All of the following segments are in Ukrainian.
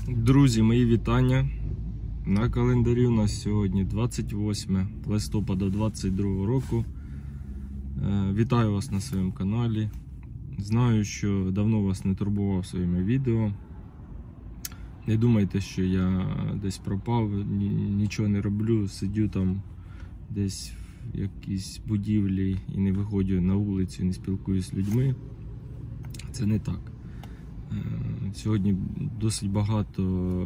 Друзі, мої вітання. На календарі у нас сьогодні 28 листопада 2022 року. Вітаю вас на своєму каналі. Знаю, що давно вас не турбував своїми відео. Не думайте, що я десь пропав, нічого не роблю, сидю там десь в якійсь будівлі і не виходжу на вулицю, не спілкуюсь з людьми. Це не так. Сьогодні досить багато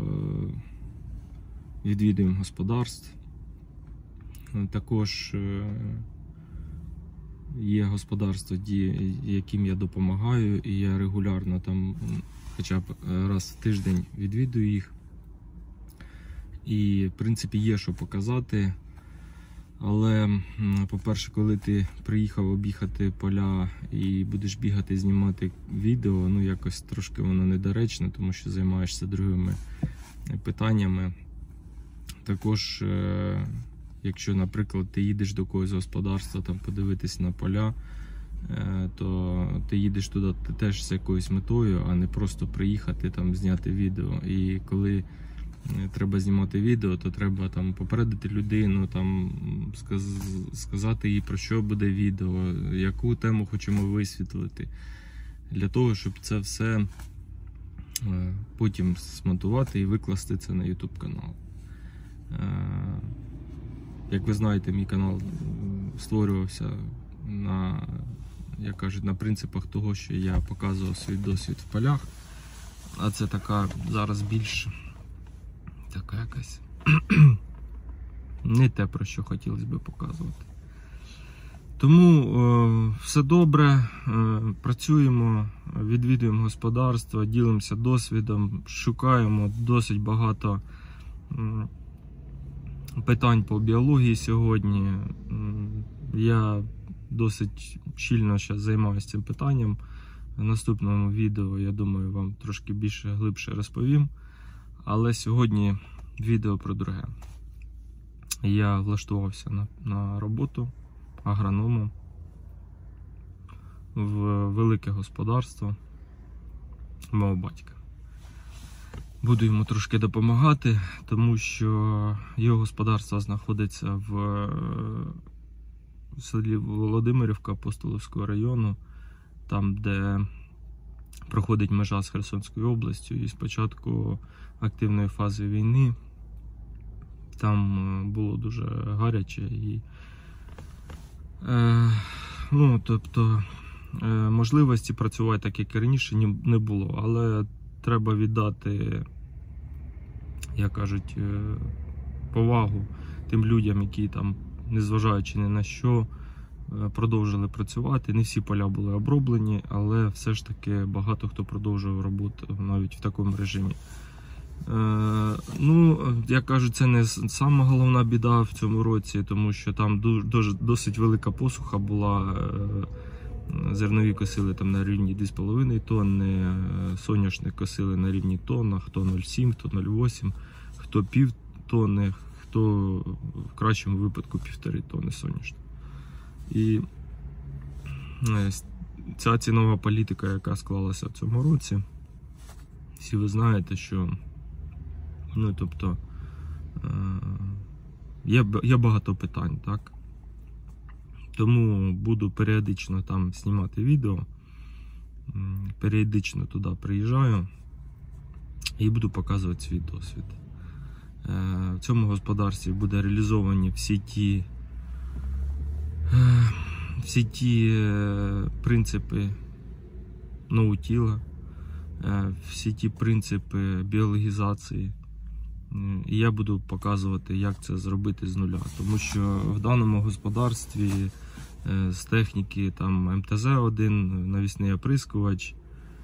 відвідуємо господарств. Також є господарства, яким я допомагаю, і я регулярно там хоча б раз в тиждень відвідую їх. І в принципі є що показати. Але, по-перше, коли ти приїхав об'їхати поля і будеш бігати, знімати відео, ну якось трошки воно недоречно, тому що займаєшся другими питаннями. Також, якщо, наприклад, ти їдеш до когось господарства, там подивитись на поля, то ти їдеш туди теж з якоюсь метою, а не просто приїхати там зняти відео. І коли треба знімати відео, то треба там попередити людину, там сказати їй, про що буде відео, яку тему хочемо висвітлити, для того, щоб це все потім смонтувати і викласти це на YouTube канал. Як ви знаєте, мій канал створювався на, як кажуть, на принципах того, що я показував свій досвід в полях, а це така зараз більш така якась не те, про що хотілося б показувати. Тому все добре, працюємо, відвідуємо господарства, ділимося досвідом, шукаємо досить багато питань по біології сьогодні. Я досить щільно зараз займаюся цим питанням. В наступному відео, я думаю, вам трошки більше, глибше розповім. Але сьогодні відео про друге. Я влаштувався на роботу агрономом в велике господарство мого батька. Буду йому трошки допомагати, тому що його господарство знаходиться в селі Володимирівка Апостолівського району, там, де проходить межа з Херсонською областю, і з початку активної фази війни там було дуже гаряче і тобто можливості працювати так, як і раніше, не було, але треба віддати, як кажуть, повагу тим людям, які там, незважаючи ні на що, продовжили працювати. Не всі поля були оброблені, але все ж таки багато хто продовжував роботу навіть в такому режимі. Як кажуть, це не сама головна біда в цьому році, тому що там досить велика посуха була. Зернові косили там на рівні 2,5 тонни, соняшник косили на рівні тонна, хто 0,7, хто 0,8, хто пів тонни, хто в кращому випадку 1,5 тонни соняшник. І ця цінова політика, яка склалася в цьому році, всі ви знаєте, що є багато питань, так? Тому буду періодично там знімати відео, періодично туди приїжджаю і буду показувати свій досвід. В цьому господарстві буде реалізовані всі ті принципи ноутіла, всі ті принципи біологізації. І я буду показувати, як це зробити з нуля. Тому що в даному господарстві з техніки там МТЗ-1, навісний оприскувач,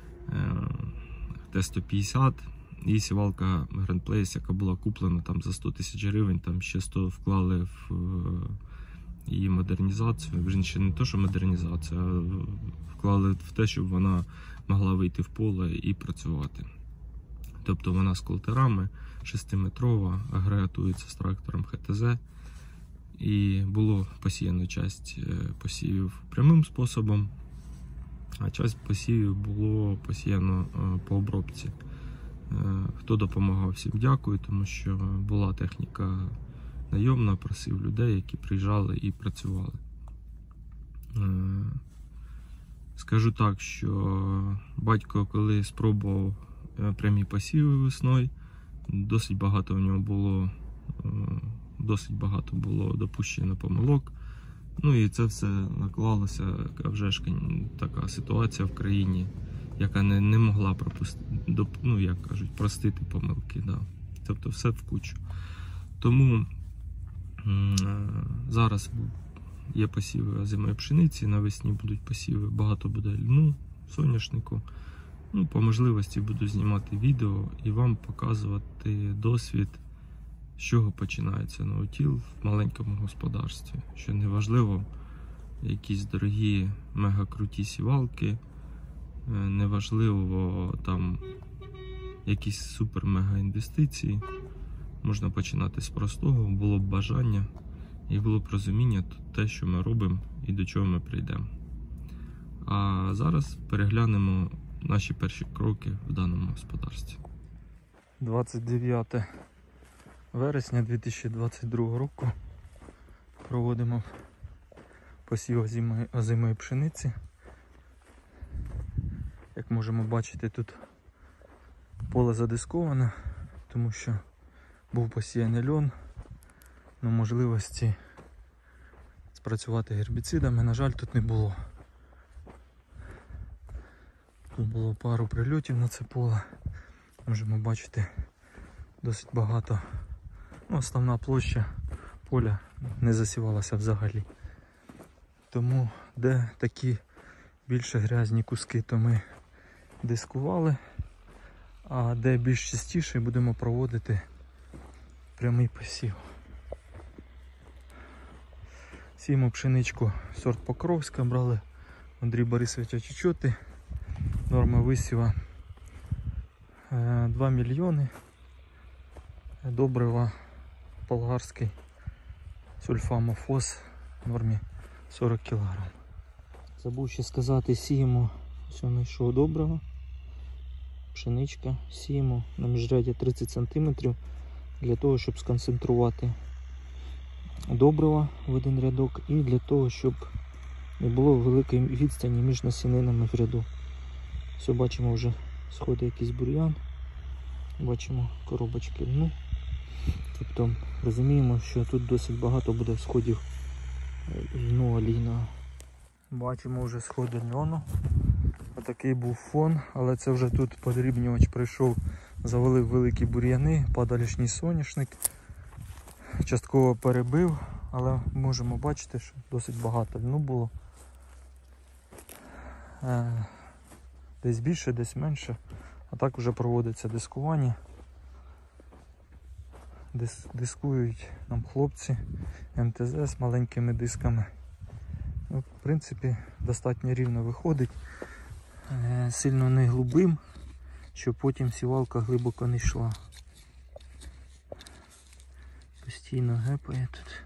Т-150 і сівалка Grand Place, яка була куплена там за 100 тисяч гривень, там ще 100 вклали в її модернізацію. Вже не то, що модернізація, а вклали в те, щоб вона могла вийти в поле і працювати. Тобто вона з колтерами, 6-метрова, агрегатується з трактором ХТЗ. І було посіяно часть посівів прямим способом, а часть посівів було посіяно по обробці Хто допомагав, всім дякую, тому що була техніка найомна, просив людей, які приїжджали і працювали. Скажу так, що батько, коли спробував прямі посіви весною, досить багато було допущено помилок. Ну і це все наклалося, вже ж така ситуація в країні, яка не могла простити помилки. Да. Тобто все в кучу. Тому зараз є посіви озимої пшениці, навесні будуть посіви, багато буде льну, соняшнику. Ну, по можливості буду знімати відео і вам показувати досвід, з чого починається ноутіл в маленькому господарстві. Що не важливо якісь дорогі, мега-круті сівалки, не важливо там якісь супер-мега інвестиції. Можна починати з простого, було б бажання і було б розуміння те, що ми робимо і до чого ми прийдемо. А зараз переглянемо наші перші кроки в даному господарстві. 29 вересня 2022 року проводимо посів озимої пшениці. Як можемо бачити, тут поле задисковане, тому що був посіяний льон, але можливості спрацювати гербіцидами, на жаль, тут не було. Тут було пару прильотів на це поле. Можемо бачити досить багато. Основна площа поля не засівалася взагалі. Тому де такі більше грязні куски, то ми дискували, а де більш чистіше будемо проводити прямий посів. Сіємо пшеничку сорт Покровська, брали Андрій Борисовича Чечоти. Норма висіва 2 мільйони. Добрива болгарський сульфамофос в нормі 40 кг. Забув ще сказати, сіємо, ось знайшов добрива, пшеничка, сіємо на міжряді 30 см для того, щоб сконцентрувати добрива в один рядок і для того, щоб не було великої відстані між насінинами в ряду. Все, бачимо, вже сходить якийсь бур'ян, бачимо коробочки льну. Тобто розуміємо, що тут досить багато буде сходів льну олійного. Бачимо вже сходи льону. Отакий був фон, але це вже тут подрібнювач прийшов, завалив великі бур'яни, падалішній соняшник. Частково перебив, але можемо бачити, що досить багато льну було. Десь більше, десь менше. А так вже проводиться дискування. Дискують нам хлопці МТЗ з маленькими дисками. Ну, в принципі, достатньо рівно виходить. Сильно не глибим, щоб потім сівалка глибоко не йшла. Постійно гепає тут.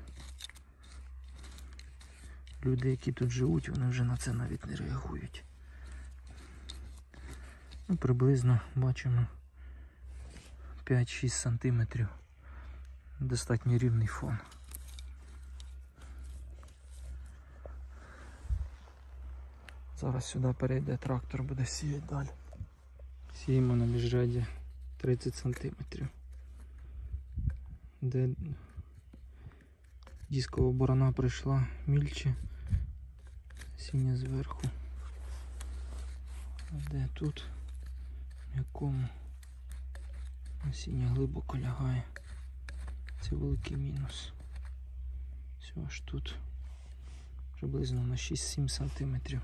Люди, які тут живуть, вони вже на це навіть не реагують. Ну, приблизно бачимо 5-6 см. Достатньо рівний фон. Зараз сюди перейде трактор, буде сіяти далі. Сіємо на міжряді 30 см. Де дискова борона прийшла мільче, сіння зверху. А де тут, в якому насіння глибоко лягає. Це великий мінус. Все, аж тут приблизно на 6-7 см.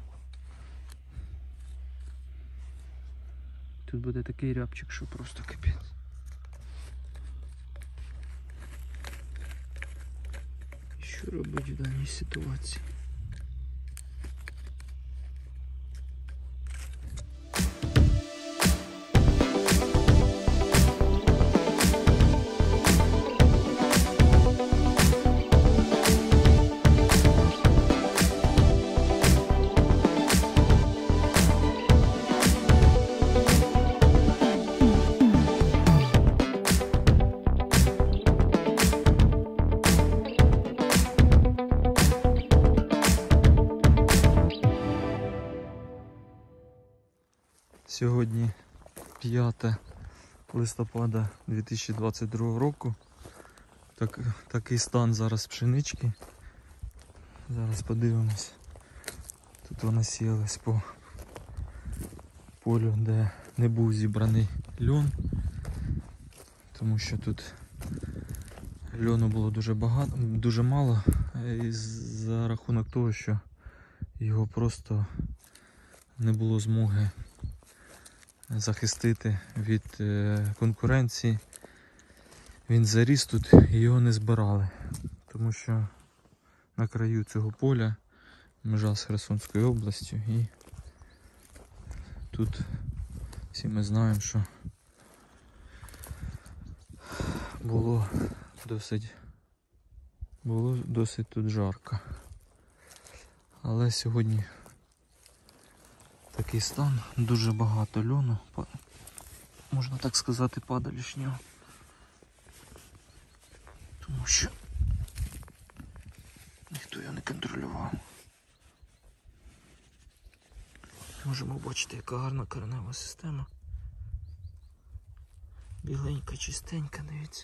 Тут буде такий рябчик, що просто капець. Що робити в даній ситуації? Сьогодні 5 листопада 2022 року. Такий стан зараз пшенички. Зараз подивимось. Тут вона сіялась по полю, де не був зібраний льон. Тому що тут льону було дуже мало. І за рахунок того, що його просто не було змоги захистити від конкуренції. Він заріс тут і його не збирали. Тому що на краю цього поля межа з Херсонською областю, і тут всі ми знаємо, що було досить тут жарко. Але сьогодні такий стан, дуже багато льону, можна так сказати, падалішнього. Тому що ніхто його не контролював. Можемо бачити, яка гарна коренева система. Біленька, чистенька, дивіться.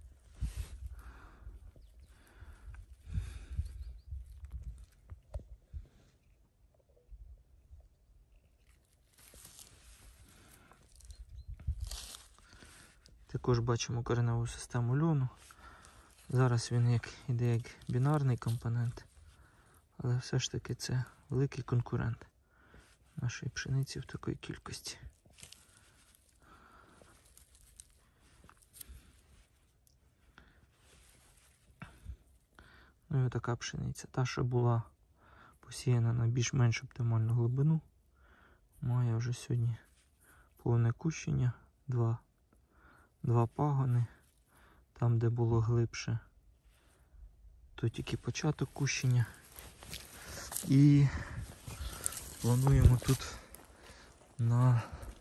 Також бачимо кореневу систему льону. Зараз він іде як бінарний компонент, але все ж таки це великий конкурент нашої пшениці в такій кількості. Ну і така пшениця. Та, що була посіяна на більш-менш оптимальну глибину, має вже сьогодні повне кущення, два пагони. Там, де було глибше, то тільки початок кущення. І плануємо тут на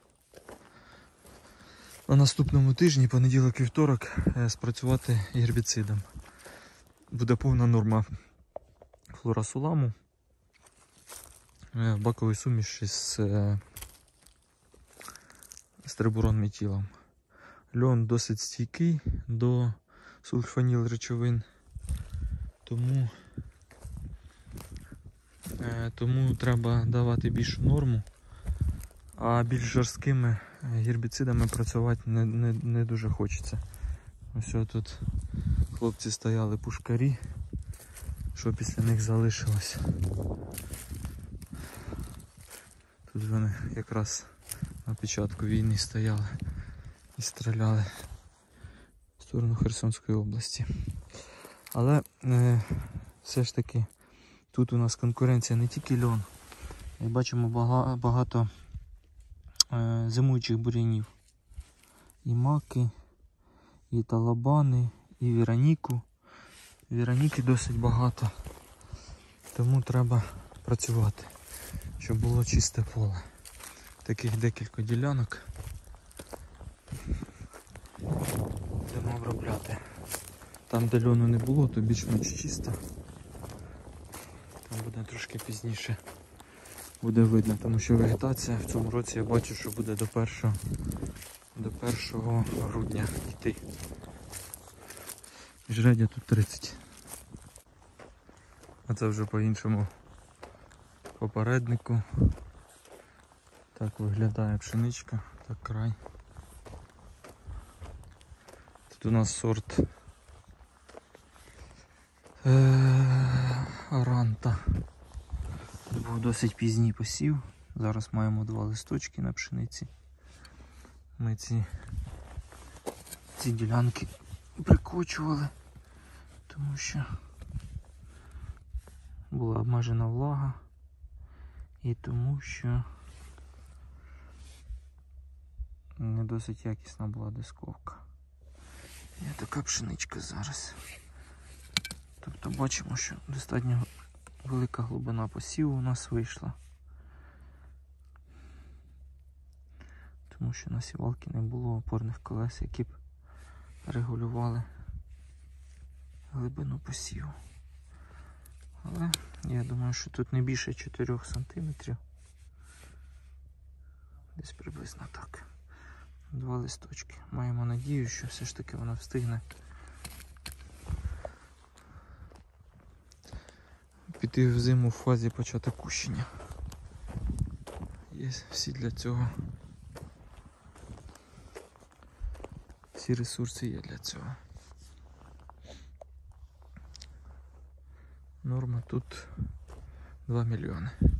наступному тижні, понеділок-вівторок, спрацювати гербіцидом. Буде повна норма флорасуламу в баковій суміші з трибурон-метілом. Льон досить стійкий до сульфаніл речовин, тому треба давати більшу норму, а більш жорсткими гербіцидами працювати не дуже хочеться. Ось тут хлопці стояли пушкарі, що після них залишилось. Тут вони якраз на початку війни стояли і стріляли в сторону Херсонської області. Але все ж таки тут у нас конкуренція не тільки льон. Як бачимо, багато зимуючих бур'янів. І маки, і талабани, і віроніку. Віроніки досить багато. Тому треба працювати, щоб було чисте поле. Таких декілька ділянок будемо обробляти. Там, де льону не було, то більш-менш чисто. Там буде трошки пізніше, буде видно, тому що вегетація в цьому році, я бачу, що буде до 1 грудня йти. Міжряддя тут 30. А це вже по іншому попереднику. Так виглядає пшеничка, так край. Тут у нас сорт Аранта. Був досить пізній посів. Зараз маємо 2 листочки на пшениці. Ми ці ділянки прикочували, тому що була обмежена влага і тому що не досить якісна була дисковка. І така пшеничка зараз. Тобто бачимо, що достатньо велика глибина посіву у нас вийшла. Тому що на сівалки не було опорних колес, які б регулювали глибину посіву. Але я думаю, що тут не більше 4 см. Десь приблизно так. 2 листочки. Маємо надію, що все ж таки воно встигне піти в зиму в фазі почати кущення. Є всі для цього. Всі ресурси є для цього. Норма тут 2 мільйони.